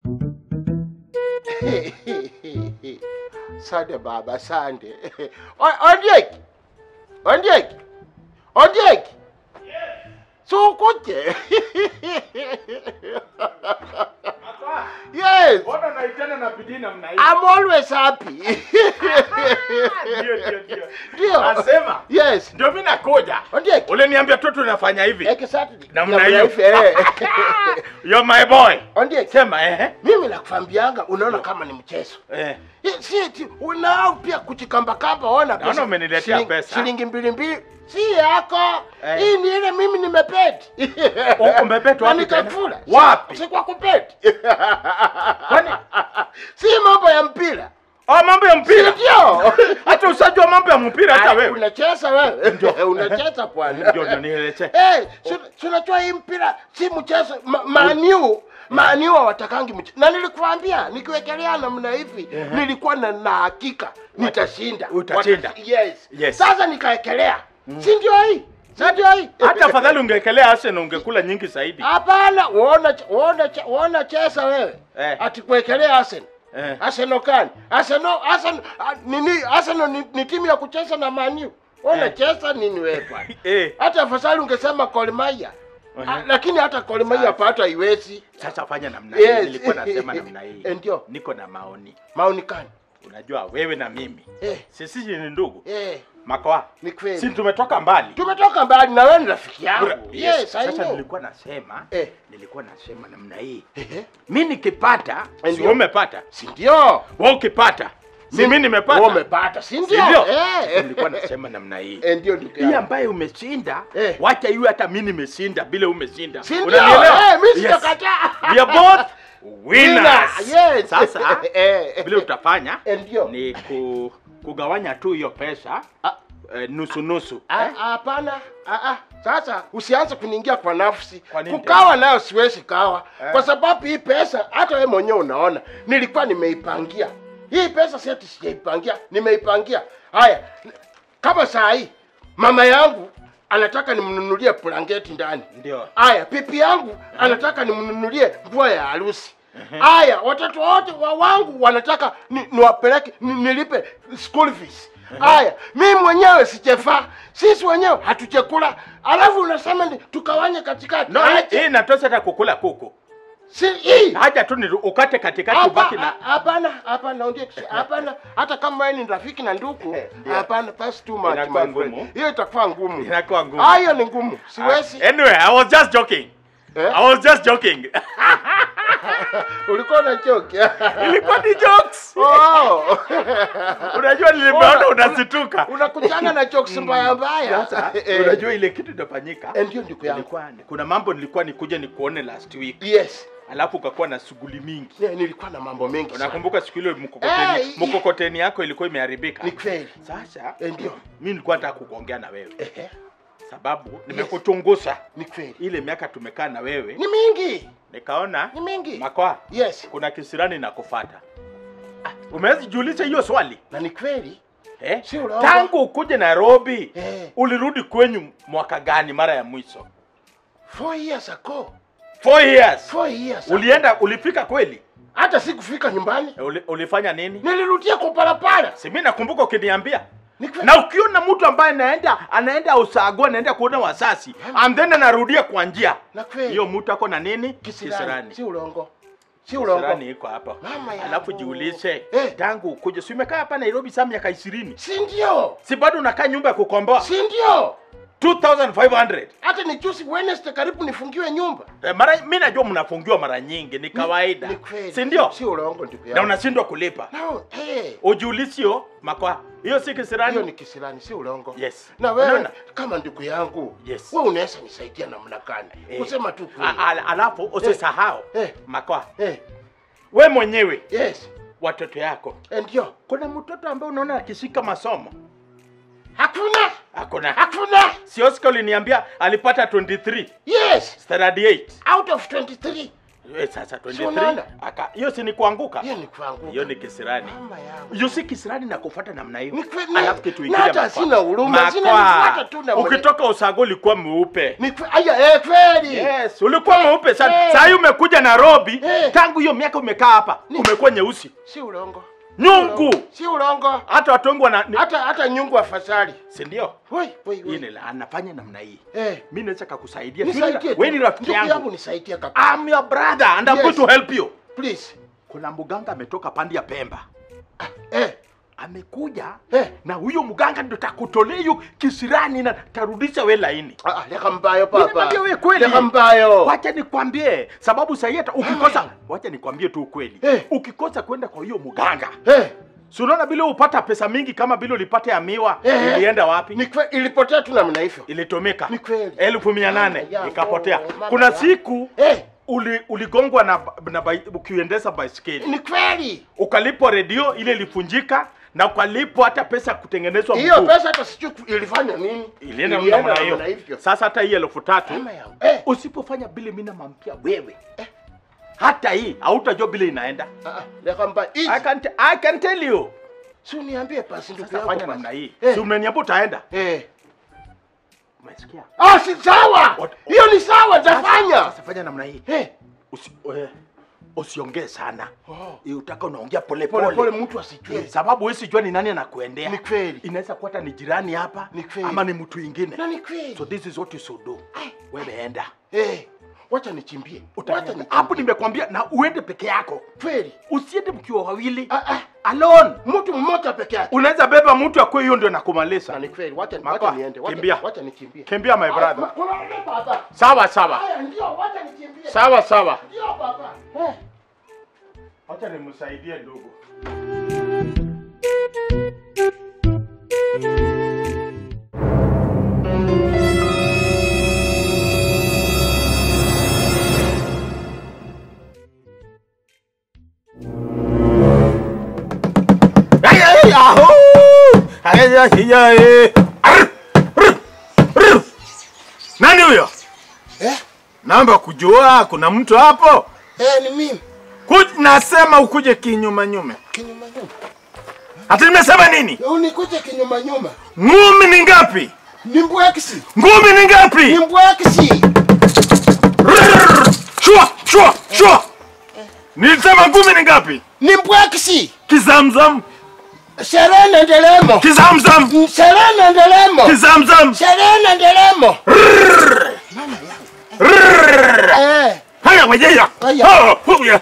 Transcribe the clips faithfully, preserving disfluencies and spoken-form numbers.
Sande baba, sande. Ondiek. Ondiek. Ondiek. Yes. So kuche. Yes. Mbona naitana na bidii namna hii? I'm always happy. Ndio ndio ndio. Ndio. Nasema. Yes. Ndio mimi nakuja. Ondiek. Uliniambia tu tunafanya hivi. Exactly. Namna hiyo. Eh. You're my boy. Ondiek. Sema eh. Mimi nakuambianga unaona kama ni mchezo. Eh. Si eti unao pia kuchikamba kamba ona pesa. Naona umeniletea pesa. Shilingi mbili mbili. Si yako. Eh. Hii ni ile mimi nimepeti. Uko umepeti wapi? Nikakula. Wapi? Si kwa kupeti. Kwani si mambo ya mpira. Oh, mambo ya mpira. Ndio. Hata usajua mambo ya mpira hata wewe. Unacheza wewe. Ndio unacheza bwana. Ndio ndio nieleze. Eh, tunajua hii mpira si mchezo. Maniu Maniu watakangi mchezo. Na nilikuambia nikiwekelea namna hivi uh -huh. nilikuwa na, na hakika nitashinda. Utashinda. Yes. Yes. Sasa nikawekelea. Mm. Si ndio hii? Si ndio hii? Hata afadhali ungekelea Arsenal ungekula nyingi zaidi. Hapana, uona uona uona chesa wewe. Eh. Ati kuwekelea Arsenal. Eh. Arsenal kan. Arsenal Arsenal nini Arsenal ni, ni timu ya kucheza na Maniu. Ona eh. chesa nini wewe bwana? Eh. Hata afadhali ungesema Gor Mahia. Uh -huh. Lakini hata Gor Mahia pata haiwezi. Sasa fanya namna hii. Yes. Nilikuwa nasema namna hii. Ndio. Niko na maoni. Maoni gani? Unajua wewe na mimi. Eh. Sisi ni ndugu. Eh. Makoa. Ni kweli. Sisi tumetoka mbali. Tumetoka mbali na wewe ni rafiki yangu. Yes, yes. Sasa nilikuwa nasema, eh. nilikuwa nasema namna hii. Eh. Mimi nikipata, si umepata? Si ndio? Wewe ukipata, si mimi nimepata. Wewe umepata, si ndio? Eh. Nilikuwa nasema namna hii. Eh, ndio ndugu yangu. Hii ambaye umeshinda, eh. wacha iwe hata mimi nimeshinda bila umeshinda. Unanielewa? Eh, mimi sitakataa. We are both winners. Yes. Sasa, bila utafanya, ndio ni ku kugawanya tu hiyo pesa. Eh, nusu nusu. Hapana. Eh? Ah ah. Sasa usianze kuniingia kwa nafsi. Kukawa nayo siwezi kawa. Eh. Kwa sababu hii pesa hata wewe mwenyewe unaona nilikuwa nimeipangia. Hii pesa si ati sijaipangia, nimeipangia. Haya. Kama saa hii mama yangu anataka nimnunulie blanketi ndani. Ndio. Haya, pipi yangu uh -huh. anataka nimnunulie nguo ya harusi. Haya, uh -huh. watoto wote wa wangu wanataka ni, niwapeleke ni, nilipe school fees. Haya, mimi mwenyewe sichefaa. Sisi wenyewe hatuchekula. Alafu unasema ni tukawanye katikati. No, hii inatosha hata kukula kuku. Si hii. Haja tu ni ukate katikati ubaki na. Hapana, hapana ndio hapana. Hata kama wewe ni rafiki na ndugu, hapana pass too much. Hiyo itakuwa ngumu. Inakuwa ngumu. Hayo ni ngumu. Siwezi. Anyway, I was just joking. Eh? I was just joking. Ulikuwa na joke. Ilikuwa ni jokes. Oh. Unajua nilimeona unasituka. Unakutana na jokes mbaya mbaya. Sasa unajua ile kitu inafanyika. Ndio ndugu yangu. Ilikuwa kuna mambo nilikuwa nikuje nikuone last week. Yes. Alafu ukakuwa na shughuli mingi. Yeah, nilikuwa na mambo mengi. Unakumbuka siku ile mkokoteni, hey, mkokoteni yako ilikuwa imeharibika. Ni kweli. Sasa ndio mimi nilikuwa nataka kuongea na wewe. Ehe. Sababu nimekuchunguza. Ni kweli. Ile miaka tumekaa na wewe ni mingi. Nikaona ni mingi. Makoa. Yes. Kuna kisirani nakufuata. Ah, umeweza jiuliza hiyo swali? Na ni kweli. Eh? Tangu ukuje Nairobi, eh, ulirudi kwenyu mwaka gani mara ya mwisho? Four years ago. Four years. Four years. Ulienda ulifika kweli? Hata sikufika nyumbani. Uli, ulifanya nini? Nilirudia kwa parapara. Si mimi nakumbuka ukiniambia. Na ukiona mtu ambaye anaenda anaenda usago anaenda kuona wasasi, and then anarudia kwa njia. Hiyo mtu ako na nini? Kisirani. Si ulongo. Si ulongo. Kisirani iko hapa. Alafu jiulize, eh, tangu ukuje si umekaa hapa Nairobi saa miaka ishirini. Si ndio? Si bado unakaa nyumba ya kukomboa? Si ndio? two thousand five hundred. Hata ni juzi Wednesday karibu nifungiwe nyumba. Eh, mara mimi najua mnafungiwa mara nyingi, ni kawaida. Si ndio? Si ulongo ndugu yangu. Na unashindwa kulipa. No, eh. Ujiulisio makwa. Hiyo si kisirani. Hiyo ni kisirani, si ulongo. Yes. Na wewe no, kama ndugu yangu, yes, wewe unaweza nisaidia namna gani? Eh. Kusema tu kweli. Al alafu usisahau. Eh. Makwa. Eh. Wewe mwenyewe. Yes. Watoto yako. Ndio. Kuna mtoto ambaye unaona akishika masomo? Hakuna. Hakuna. Hakuna. Si Oscar uliniambia alipata twenty-three. Yes. thirty-eight. Out of twenty-three. Eh, sasa twenty-three. Aka hiyo si ni kuanguka. Hiyo ni kuanguka. Hiyo ni kisirani. Mama yangu. Hiyo si kisirani na kufuata namna hiyo. Alafu kitu ingine hata sina huruma, sina nifuata tu na ukitoka usago ulikuwa mweupe. Ni aya eh kweli. Yes, ulikuwa mweupe sana. Hey. Sasa umekuja Nairobi, Hey. tangu hiyo miaka umekaa hapa, umekuwa nyeusi. Si ulongo. Nyungu. Si ulongo. Hata watu wangu wana hata hata nyungu afasali. Si ndio? Woi, woi, woi. Yeye anafanya namna hii. Eh, mimi naweza kukusaidia. Wewe ni rafiki yangu. yangu nisaidie kaka. I'm your brother and I'm Yes. going to help you. Please. Kuna mganga ametoka pandi ya Pemba. Ah, eh. Amekuja eh. na huyo mganga ndio takutolea hiyo kisirani na tarudisha wewe laini. Ah, leka mbayo papa. Niambia wewe kweli. Leka mbayo. Wacha nikwambie sababu sasa hata ukikosa, wacha nikwambie tu ukweli. Eh. Ukikosa kwenda kwa hiyo mganga. Eh. Si unaona bila upata pesa mingi kama bila ulipata ya miwa, eh. ilienda wapi? Ni kweli ilipotea tu namna hivyo. Ilitomeka. Ni kweli. elfu mia nane ikapotea. Kuna siku eh. Uli uligongwa na, na ukiendesha baiskeli. Ni kweli. Ukalipo redio ile ilifunjika na ukalipo hata pesa kutengenezwa mkuu. Hiyo pesa hata sijui ilifanya nini. Ilienda namna hiyo. Sasa hata hii elfu tatu eh. usipofanya bile mimi nampia wewe. Eh. Hata hii hautajua bile inaenda. Ah ah, leka mba. I can I can tell you. Si uniambie pasi ndugu yangu. Fanya namna hii. Eh. Si umeniambia utaenda? Eh. Umesikia? Ah, si sawa. Hiyo ni sawa, nitafanya. Sasa fanya namna hii. Eh. Usi eh. Usiongee sana. Oh. Hiyo utaka unaongea pole pole. Pole pole mtu asijue. Eh, sababu wewe sijua ni nani anakuendea. Ni kweli. Inaweza kuwa hata ni jirani hapa ama ni mtu mwingine. Na ni kweli. So this is what you should do. Wewe enda. Eh. Wacha nichimbie. Wacha nichimbie. Hapo nimekwambia na uende peke yako. Kweli. Usiende mkiwa wawili. Ah ah. Alone. Mtu mmoja peke yake. Unaweza beba mtu akwe hiyo ndio nakumaliza. Na ni kweli. Wacha wacha niende. Kimbia. Wacha nikimbie. Kimbia my brother. Baba. Sawa sawa. Haya ndio wacha nikimbie. Sawa sawa. Ndio baba. Eh. Wacha nimsaidie ndugu. Nani huyo? Eh? Naomba kujua kuna mtu hapo? Eh, ni mimi. Kuj nasema ukuje kinyuma nyume. Kinyuma nyuma. Hata nimesema nini? Unikuje kinyuma nyuma. Ngumi ni ngapi? Ni mbwekisi. Ngumi ni ngapi? Ni mbwekisi. Shua, shua, shua. Nilisema ngumi ni ngapi? Ni mbwekisi. Kizamzam. Serena ndelemo. Kizamzam. Serena ndelemo. Kizamzam. Serena ndelemo. Mama yangu. Eh. Haya wajeya. Haya.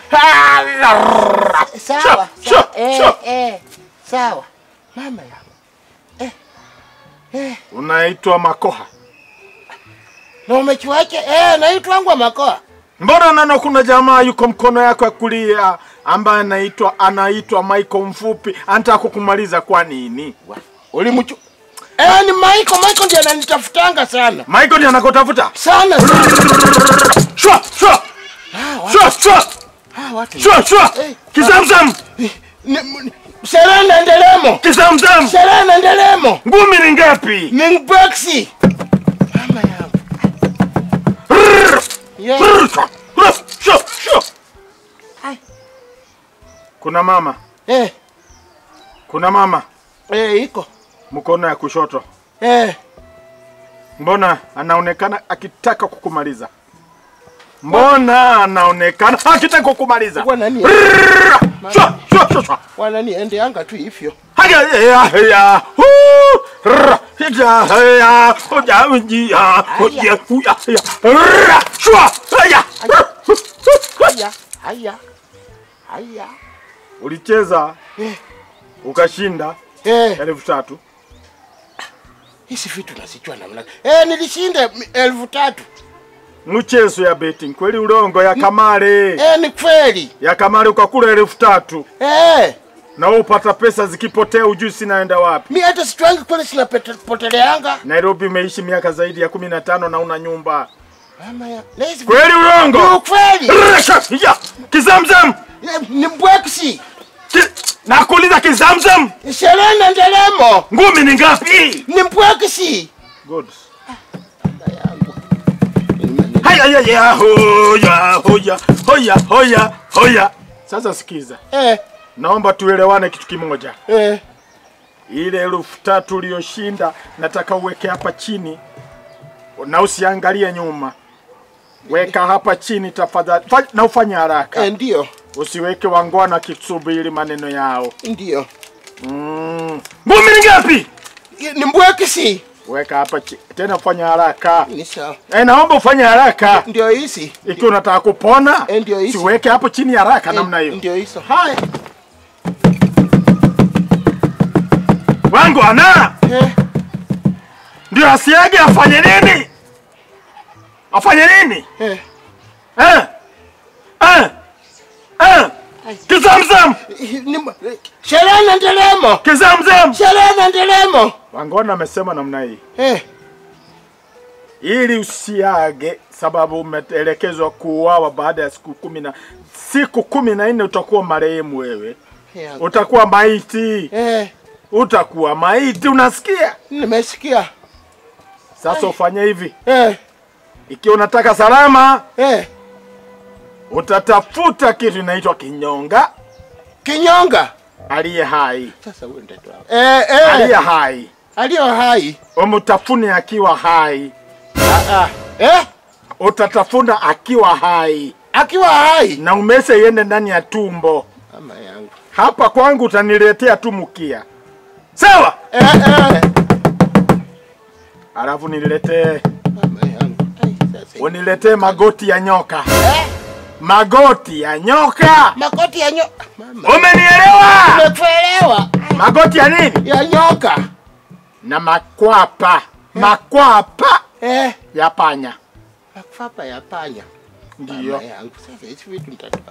Sawa. Eh, eh. Sawa. Mama yangu. Eh. Eh. Unaitwa Makoha. Na umechuache? Eh, naitwa ngwa Makoha. Mbona nana kuna jamaa yuko mkono yako ya kulia ambaye anaitwa anaitwa Michael Mfupi anataka kukumaliza kwa nini? Ulimchu Eh, ni Michael, Michael ndiye ananitafutanga sana. Michael ndiye anakotafuta? Sana sana. Shwa, shwa. Ah, shwa, shwa. Ah, watu. Shwa, shwa. Eh, Kizamzam. Serena ndelemo. Kizamzam. Serena ndelemo. Ngumi ni ngapi? Ni boxi. Mama yangu. Yeah. Shwa, shwa. Hai. Kuna mama. Eh. Kuna mama. Eh, iko. Mkono ya kushoto. Eh. Mbona anaonekana akitaka kukumaliza? Mbona anaonekana akitaka kukumaliza? Kwa nani? Shwa, shwa, shwa. Kwa nani ende anga tu hivyo? Haya ya ya. Hu! Hija ya. Hoja unji ya. Hoja ya. Shwa, haya. Haya, haya. Haya. Ulicheza eh, ukashinda eh elfu tatu. Hizi vitu nasichwa namna. Eh, nilishinda elfu tatu. Mchezo ya betting kweli ulongo ya Kamare. Eh, ni kweli. Ya Kamare ukakula elfu tatu. Eh. Na upata pesa zikipotea ujui sinaenda wapi. Mimi hata sitwangi kweli sina poteleanga. Nairobi umeishi miaka zaidi ya kumi na tano na una nyumba. Mama ya. Kweli ulongo? Ni kweli. Ya, Kizamzam. Ni mbwekisi. Nakuuliza Kizamzam. Serena ndelemo. Ngumi ni ngapi? Ni mbwekisi. Good. Mama yangu. Haya Haya ya ya hoya hoya hoya hoya hoya. Sasa sikiza. Eh. Naomba tuelewane kitu kimoja. Eh. Ile elfu tatu uliyoshinda nataka uweke hapa chini. Na usiangalie nyuma. Weka hapa chini tafadhali. Na ufanye haraka. Eh, ndio. Usiweke wangwana kisubiri maneno yao. Ndio. Mm. Ngumi ni ngapi? Ni mbweke si. Weka hapa chini. Tena ufanye haraka. Ni sawa. Eh, naomba ufanye haraka. Ndio hizi. Ikiwa unataka kupona, eh, ndio hizi. Siweke hapo chini haraka eh, namna hiyo. Ndio hizo. Hai. Wangu ana. Eh. Ndio asiage afanye nini? Afanye nini? Eh. Eh. Eh. Eh. Kizamzam. Sherehe na ndelemo. Kizamzam. Sherehe na ndelemo. Wangona amesema namna hii. Eh. Ili usiage sababu umeelekezwa kuuawa baada ya siku kumi na siku kumi na nne utakuwa marehemu wewe. Yeah. Utakuwa maiti. Eh. Utakuwa maiti, unasikia? Nimesikia. Sasa ufanye hivi. Eh. Ikiwa unataka salama, eh, utatafuta kitu inaitwa kinyonga. Kinyonga? Aliye hai. Sasa wewe ndio. Eh eh. Aliye hai. Aliye hai. Umtafune akiwa hai. Ah ah. Eh? Utatafuna akiwa hai. Akiwa hai. Na umese yende ndani ya tumbo. Mama yangu. Hapa kwangu utaniletea tu mkia. Sawa? Eh eh. Alafu niletee. Mama yangu. Ai sasa. Uniletee magoti ya nyoka. Eh? Magoti ya nyoka. Magoti ya nyoka. Mama. Umenielewa? Nimekuelewa. Magoti ya nini? Ya nyoka. Na makwapa. Eh? Makwapa. Eh? Ya panya. Makwapa ya panya. Ndio. Mama yangu sasa hivi vitu nitatoa.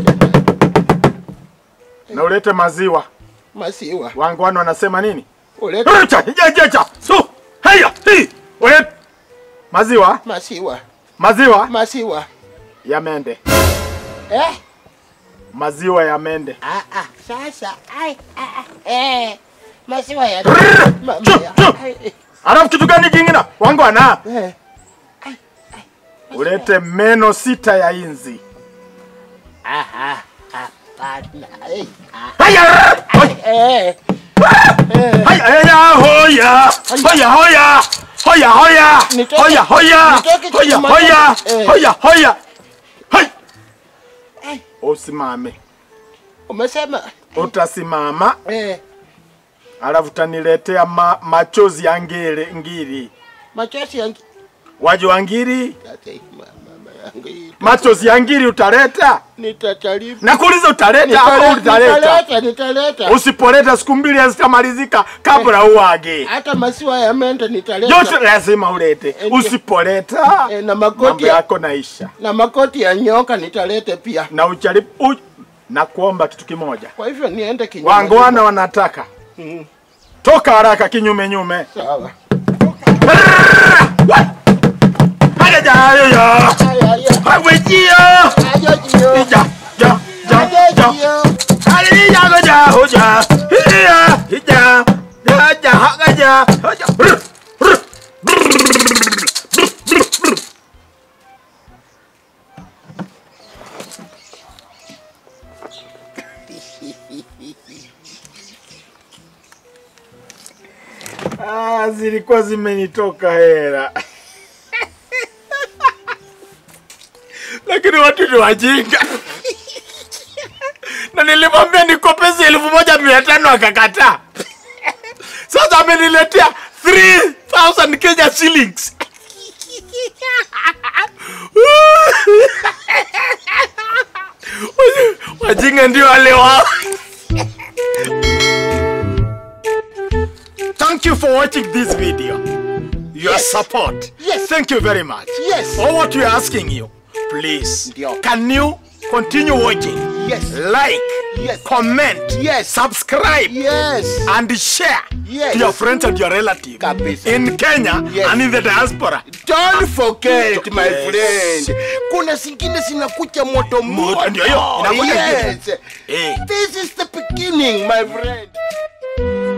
Na ulete maziwa. Maziwa. Wangwana wanasema nini? Ulete. Acha, jejeja. So, haya, hii. Ulete maziwa. Maziwa. Maziwa. Maziwa. Ya mende. Eh? Maziwa ya mende. Ah ah, sasa ai ah eh. Maziwa ya mama ya. Alafu kitu gani kingine? Wangwana. Eh. Ai ai. Ulete meno sita ya inzi. Aha. Hapana. Eh. Haya. Eh. Haya, haya, hoya. Hoya, hoya. Hoya, hoya. Hoya, hoya. Hoya, hoya. Hoya, hoya. Hai. Usimame. Umesema utasimama. Eh. Alafu utaniletea ma, machozi ya ngiri, ngiri. Machozi ya ngiri. Waje wa ngiri? Mama yangu. Machozi ya ngiri utaleta? Nitatarifu. Nakuuliza utaleta hapo utaleta? Nitaleta, nitaleta. Usipoleta siku mbili hazitamalizika kabla eh, uage. Hata maziwa ya mende nitaleta. Yote lazima ulete. Eh, usipoleta eh, na makoti yako naisha. Na makoti ya nyoka nitalete pia. Na ujaribu u, na kuomba kitu kimoja. Kwa hivyo niende kinyume. Wangwana wanataka. Mm. Toka haraka kinyume nyume. Sawa. Haya jayo ya. Hawe jio. Hayo jio. Ja ja ja ja. Hali ya go ja ho ja. Hiya hija. Ja ja ha ja. Ah, zilikuwa zimenitoka hela. Lakini watu ni wajinga. Na nilimwambia nikopesi elfu moja mia tano akakataa. Sasa ameniletea three thousand Kenya shillings. Wajinga ndio wale wao. Thank you for watching this video. Your yes. support. Yes. Thank you very much. Yes. All what we are asking you, please, Dio. can you continue watching? Yes. Like. Yes. Comment. Yes. Subscribe. Yes. And share. Yes. To your friends and your relatives. Kabisa. In Kenya yes. and in the diaspora. Don't forget, my yes. friend. Kuna zingine zinakuja moto moto. Ndio hiyo. Yes. Hey. This is the beginning, my friend.